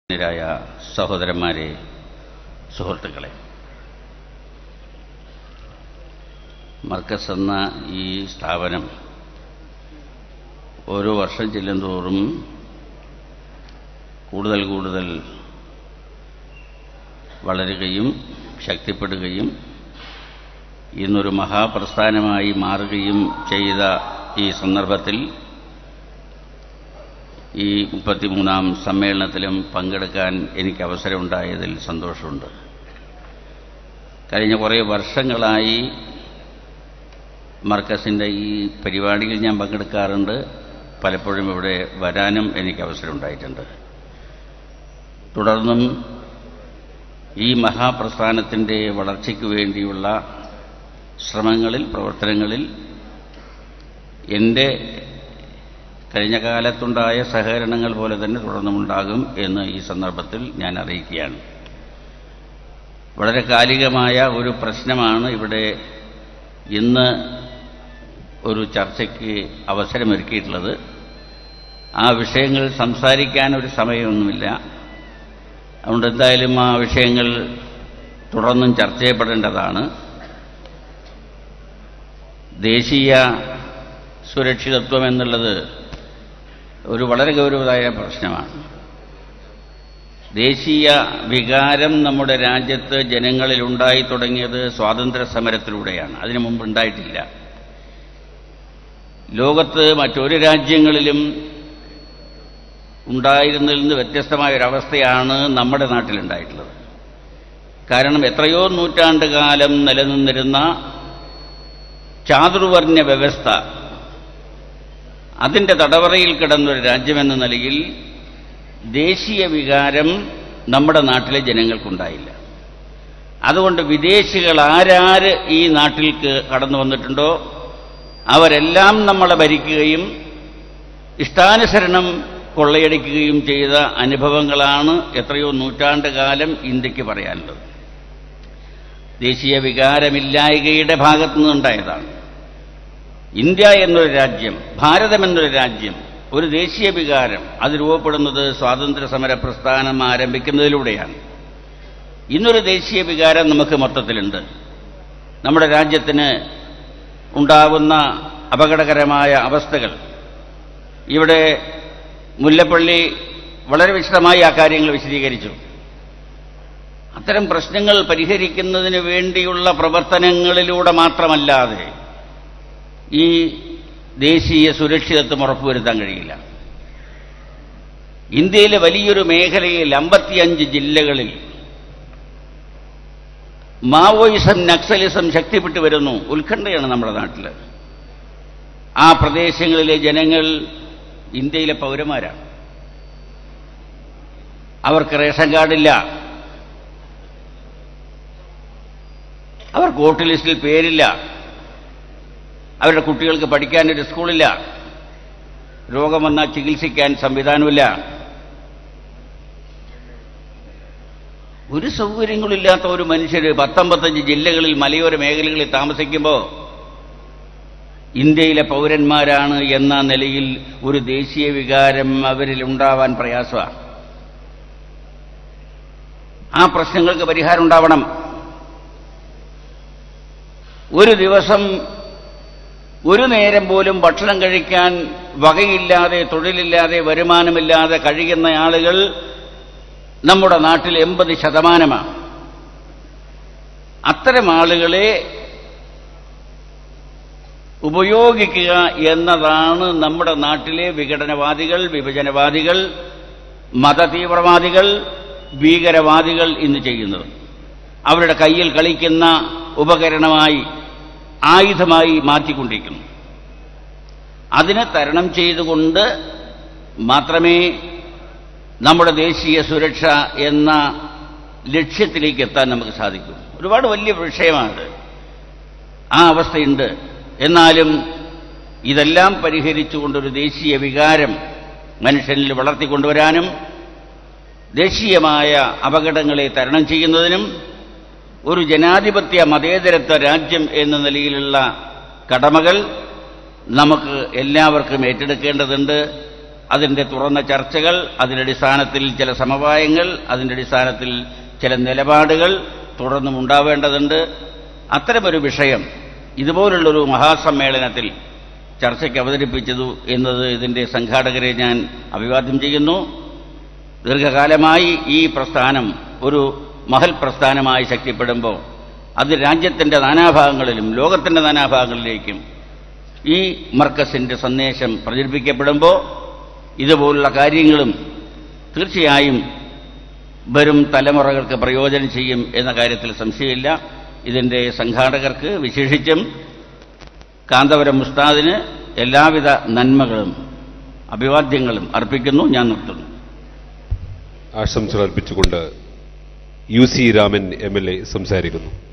ായ സഹോദരന്മാരെ, സുഹൃത്തുക്കളെ, മർക്കസ് എന്ന ഈ സ്ഥാപനം ഓരോ വർഷം ചെല്ലുന്തോറും കൂടുതൽ കൂടുതൽ വളരുകയും ശക്തിപ്പെടുകയും ഇന്നൊരു മഹാപ്രസ്ഥാനമായി മാറുകയും ചെയ്ത ഈ സന്ദർഭത്തിൽ ഈ 33ാം സമ്മേളനത്തിലും പങ്കെടുക്കാൻ എനിക്ക് അവസരമുണ്ടായതിൽ സന്തോഷമുണ്ട്. കഴിഞ്ഞ കുറേ വർഷങ്ങളായി മർക്കസിൻ്റെ ഈ പരിപാടിയിൽ ഞാൻ പങ്കെടുക്കാറുണ്ട്. പലപ്പോഴും ഇവിടെ വരാനും എനിക്ക് അവസരമുണ്ടായിട്ടുണ്ട്. തുടർന്നും ഈ മഹാപ്രസ്ഥാനത്തിൻ്റെ വളർച്ചയ്ക്ക് വേണ്ടിയുള്ള ശ്രമങ്ങളിൽ, പ്രവർത്തനങ്ങളിൽ എൻ്റെ കഴിഞ്ഞ കാലത്തുണ്ടായ സഹകരണങ്ങൾ പോലെ തന്നെ തുടർന്നുമുണ്ടാകും എന്ന് ഈ സന്ദർഭത്തിൽ ഞാൻ അറിയിക്കുകയാണ്. വളരെ കാലികമായ ഒരു പ്രശ്നമാണ് ഇവിടെ ഇന്ന് ഒരു ചർച്ചയ്ക്ക് അവസരമൊരുക്കിയിട്ടുള്ളത്. ആ വിഷയങ്ങൾ സംസാരിക്കാൻ ഒരു സമയമൊന്നുമില്ല. അതുകൊണ്ട് എന്തായാലും ആ വിഷയങ്ങൾ തുടർന്നും ചർച്ച ചെയ്യപ്പെടേണ്ടതാണ്. ദേശീയ സുരക്ഷിതത്വം എന്നുള്ളത് ഒരു വളരെ ഗൗരവമായ പ്രശ്നമാണ്. ദേശീയ വികാരം നമ്മുടെ രാജ്യത്ത് ജനങ്ങളിൽ ഉണ്ടായി തുടങ്ങിയത് സ്വാതന്ത്ര്യ സമരത്തിലൂടെയാണ്. അതിനു മുമ്പ് ഉണ്ടായിട്ടില്ല. ലോകത്ത് മറ്റൊരു രാജ്യങ്ങളിലും ഉണ്ടായിരുന്നതിൽ നിന്ന് വ്യത്യസ്തമായ ഒരവസ്ഥയാണ് നമ്മുടെ നാട്ടിലുണ്ടായിട്ടുള്ളത്. കാരണം എത്രയോ നൂറ്റാണ്ട് കാലം നിലനിന്നിരുന്ന ചാതുർവർണ്ണ വ്യവസ്ഥ, അതിൻ്റെ തടവറയിൽ കിടന്നൊരു രാജ്യമെന്ന നിലയിൽ ദേശീയ വികാരം നമ്മുടെ നാട്ടിലെ ജനങ്ങൾക്കുണ്ടായില്ല. അതുകൊണ്ട് വിദേശികൾ ആരാര് ഈ നാട്ടിലേക്ക് കടന്നു വന്നിട്ടുണ്ടോ അവരെല്ലാം നമ്മളെ ഭരിക്കുകയും ഇഷ്ടാനുസരണം കൊള്ളയടിക്കുകയും ചെയ്ത അനുഭവങ്ങളാണ് എത്രയോ നൂറ്റാണ്ട് കാലം ഇന്ത്യക്ക് പറയാനുള്ളത്. ദേശീയ വികാരമില്ലായ്കയുടെ ഭാഗത്തു നിന്നുണ്ടായതാണ്. ഇന്ത്യ എന്നൊരു രാജ്യം, ഭാരതം എന്നൊരു രാജ്യം, ഒരു ദേശീയ വികാരം അത് രൂപപ്പെടുന്നത് സ്വാതന്ത്ര്യ സമര പ്രസ്ഥാനം ആരംഭിക്കുന്നതിലൂടെയാണ്. ഇന്നൊരു ദേശീയ വികാരം നമുക്ക് മൊത്തത്തിലുണ്ട്. നമ്മുടെ രാജ്യത്തിന് ഉണ്ടാകുന്ന അപകടകരമായ അവസ്ഥകൾ ഇവിടെ മുല്ലപ്പള്ളി വളരെ വിശദമായി ആ കാര്യങ്ങൾ വിശദീകരിച്ചു. അത്തരം പ്രശ്നങ്ങൾ പരിഹരിക്കുന്നതിന് വേണ്ടിയുള്ള പ്രവർത്തനങ്ങളിലൂടെ മാത്രമല്ലാതെ ഈ ദേശീയ സുരക്ഷിതത്വം ഉറപ്പുവരുത്താൻ കഴിയില്ല. ഇന്ത്യയിലെ വലിയൊരു മേഖലയിൽ 55 ജില്ലകളിൽ മാവോയിസം, നക്സലിസം ശക്തിപ്പെട്ടു വരുന്നു. ഉത്കണ്ഠയാണ് നമ്മുടെ നാട്ടിൽ. ആ പ്രദേശങ്ങളിലെ ജനങ്ങൾ ഇന്ത്യയിലെ പൗരന്മാരാണ്. അവർക്ക് റേഷൻ കാർഡില്ല, അവർക്ക് വോട്ട് ലിസ്റ്റിൽ പേരില്ല, അവരുടെ കുട്ടികൾക്ക് പഠിക്കാനൊരു സ്കൂളില്ല, രോഗം വന്നാൽ ചികിത്സിക്കാൻ സംവിധാനമില്ല. ഒരു സൗകര്യങ്ങളില്ലാത്ത ഒരു മനുഷ്യർ 19 ജില്ലകളിൽ മലയോര മേഖലകളിൽ താമസിക്കുമ്പോൾ ഇന്ത്യയിലെ പൗരന്മാരാണ് എന്ന നിലയിൽ ഒരു ദേശീയ വികാരം അവരിൽ ഉണ്ടാവാൻ പ്രയാസമാണ്. ആ പ്രശ്നങ്ങൾക്ക് പരിഹാരം ഉണ്ടാവണം. ഒരു ദിവസം ഒരു നേരം പോലും ഭക്ഷണം കഴിക്കാൻ വകയില്ലാതെ, തൊഴിലില്ലാതെ, വരുമാനമില്ലാതെ കഴിയുന്ന ആളുകൾ നമ്മുടെ നാട്ടിൽ 80%. അത്തരം ആളുകളെ ഉപയോഗിക്കുക എന്നതാണ് നമ്മുടെ നാട്ടിലെ വിഘടനവാദികൾ, വിഭജനവാദികൾ, മതതീവ്രവാദികൾ, ഭീകരവാദികൾ ഇന്ന് ചെയ്യുന്നത്. അവരുടെ കയ്യിൽ കളിക്കുന്ന ഉപകരണമായി, ആയുധമായി മാറ്റിക്കൊണ്ടിരിക്കുന്നു. അതിനെ തരണം ചെയ്തുകൊണ്ട് മാത്രമേ നമ്മുടെ ദേശീയ സുരക്ഷ എന്ന ലക്ഷ്യത്തിലേക്ക് എത്താൻ നമുക്ക് സാധിക്കൂ. ഒരുപാട് വലിയ വിഷയമാണ്. ആ അവസ്ഥയുണ്ട്. എന്നാലും ഇതെല്ലാം പരിഹരിച്ചുകൊണ്ടൊരു ദേശീയ വികാരം മനുഷ്യനിൽ വളർത്തിക്കൊണ്ടുവരാനും ദേശീയമായ അപകടങ്ങളെ തരണം ചെയ്യുന്നതിനും ഒരു ജനാധിപത്യ മതേതരത്വ രാജ്യം എന്ന നിലയിലുള്ള കടമകൾ നമുക്ക് എല്ലാവർക്കും ഏറ്റെടുക്കേണ്ടതുണ്ട്. അതിൻ്റെ തുറന്ന ചർച്ചകൾ, അതിൻ്റെ അടിസ്ഥാനത്തിൽ ചില സമവായങ്ങൾ, അതിൻ്റെ അടിസ്ഥാനത്തിൽ ചില നിലപാടുകൾ തുടർന്നും ഉണ്ടാവേണ്ടതുണ്ട്. അത്തരമൊരു വിഷയം ഇതുപോലുള്ളൊരു മഹാസമ്മേളനത്തിൽ ചർച്ചയ്ക്ക് അവതരിപ്പിച്ചതു എന്നത് ഇതിൻ്റെ സംഘാടകരെ ഞാൻ അഭിവാദ്യം ചെയ്യുന്നു. ദീർഘകാലമായി ഈ പ്രസ്ഥാനം ഒരു മഹൽ പ്രസ്ഥാനമായി ശക്തിപ്പെടുമ്പോൾ അത് രാജ്യത്തിൻ്റെ നാനാഭാഗങ്ങളിലും ലോകത്തിൻ്റെ നാനാഭാഗങ്ങളിലേക്കും ഈ മർക്കസിൻ്റെ സന്ദേശം പ്രചരിപ്പിക്കപ്പെടുമ്പോൾ ഇതുപോലുള്ള കാര്യങ്ങളും തീർച്ചയായും വരും തലമുറകൾക്ക് പ്രയോജനം ചെയ്യും എന്ന കാര്യത്തിൽ സംശയമില്ല. ഇതിൻ്റെ സംഘാടകർക്ക്, വിശേഷിച്ചും കാന്തപുരം ഉസ്താദിന് എല്ലാവിധ നന്മകളും അഭിവാദ്യങ്ങളും അർപ്പിക്കുന്നു. ഞാൻ നിർത്തുന്നു. ആശംസകൾ അർപ്പിച്ചുകൊണ്ട് UC രാമൻ MLA സംസാരിക്കുന്നു.